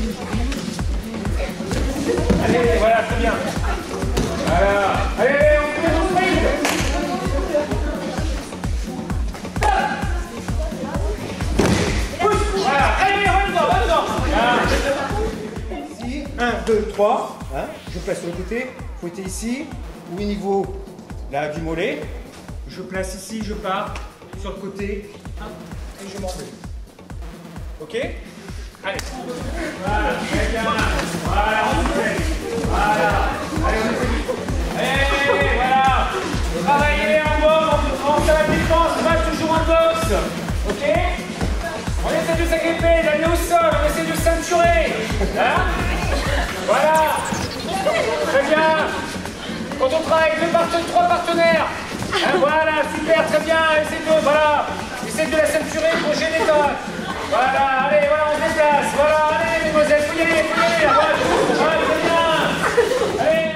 Allez, voilà, très bien. Voilà. Allez, on fait nos sprint. Pousse. Voilà. Allez, va-dedans. Ici, 1, 2, 3. Hein, je place sur le côté. Côté ici, au niveau là, du mollet. Je place ici, je pars sur le côté. Et je m'en vais. Ok? Allez. Voilà, très bien. Voilà, on fait. Voilà. Allez, on essaie. Allez, voilà. Travaillez en boxe, en salle de défense, va toujours en boxe. Ok? On essaie de s'agripper, d'aller au sol, on essaie de ceinturer. Hein? Voilà. Très bien. Quand on travaille avec 3 partenaires. Hein, voilà, super, très bien. Essaye de la ceinturer pour gêner ta. Voilà, allez, voilà, on se déplace. Voilà, allez, mesdemoiselles, faut y aller, Voilà, très bien. Allez.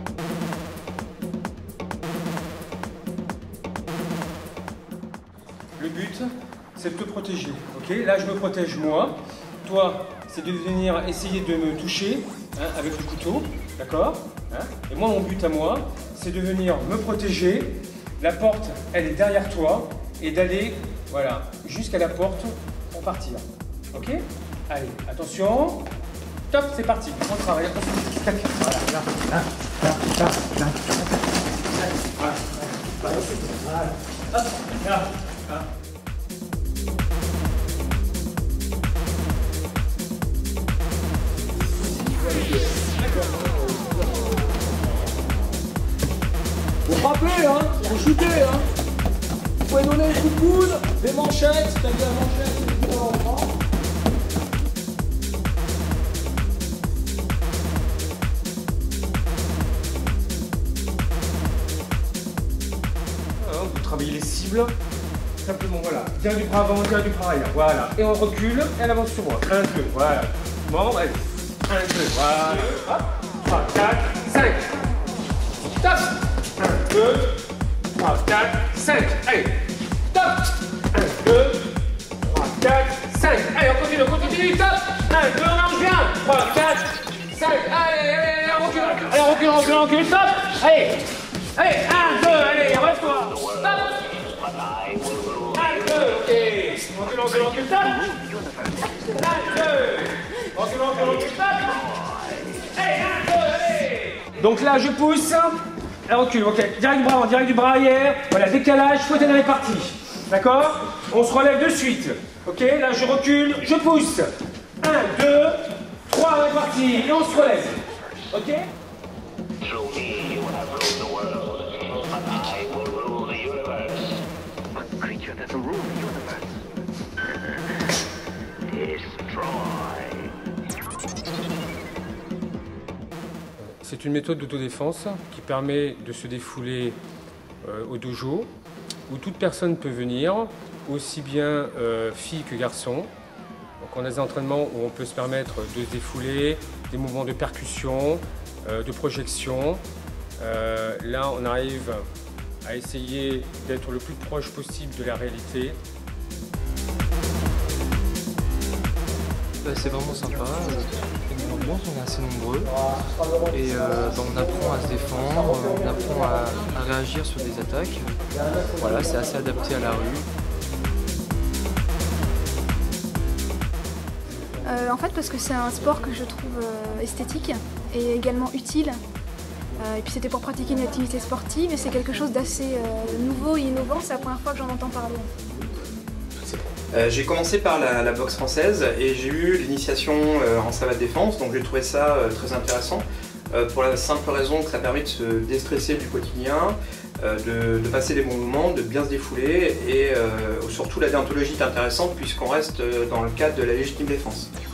Le but, c'est de te protéger, ok? Là, je me protège moi. Toi, c'est de venir essayer de me toucher hein, avec le couteau, d'accord hein? Et moi, mon but à moi, c'est de venir me protéger. La porte, elle est derrière toi et d'aller, voilà, jusqu'à la porte pour partir. Ok? Allez, attention. Top, c'est parti. On travaille. Tac. Voilà, là, là, là, là, là. Voilà. Voilà. Hop, là, là. Faut frapper, hein, faut shooter, hein. Vous pouvez donner des coups de coude, des manchettes, c'est-à-dire la manchette, c'est le coup d'avant. Vous travaillez les cibles. Simplement, voilà. Direct du bras avant, direct du bras arrière. Voilà. Et on recule, et elle avance sur moi. 1, 2, voilà. Bon, allez. 1, 2, voilà. Hop. 3, 4, 5. Top. 1, 2, 3, 4, 5. Allez. Top. 1, 2, 3, 4, 5. Allez, on continue. Top. 1, 2, on marche bien. 3, 4, 5. Allez, on recule. Allez, on recule. Top. Allez. Allez, 1, 2, allez, arrête-toi. Top. 1, 2, ok. Recule, top. 1, 2. Recule, top. Allez, 1, 2, allez. Donc là, je pousse. Elle recule, ok. Direct du bras arrière. Voilà, décalage, fouette dans les parties. D'accord? On se relève de suite. Ok, là, je recule, je pousse. 1, 2, 3, on est parti. Et on se relève. Ok? C'est une méthode d'autodéfense qui permet de se défouler au dojo, où toute personne peut venir, aussi bien filles que garçons. Donc on a des entraînements où on peut se permettre de se défouler, des mouvements de percussion, de projection. Là on arrive à essayer d'être le plus proche possible de la réalité. C'est vraiment sympa, l'ambiance, on est assez nombreux et on apprend à se défendre, on apprend à réagir sur des attaques. Voilà, c'est assez adapté à la rue. En fait parce que c'est un sport que je trouve esthétique et également utile. Et puis c'était pour pratiquer une activité sportive et c'est quelque chose d'assez nouveau et innovant, c'est la première fois que j'en entends parler. J'ai commencé par la boxe française et j'ai eu l'initiation en savate défense, donc j'ai trouvé ça très intéressant pour la simple raison que ça permet de se déstresser du quotidien, de passer des bons moments, de bien se défouler et surtout la déontologie est intéressante puisqu'on reste dans le cadre de la légitime défense.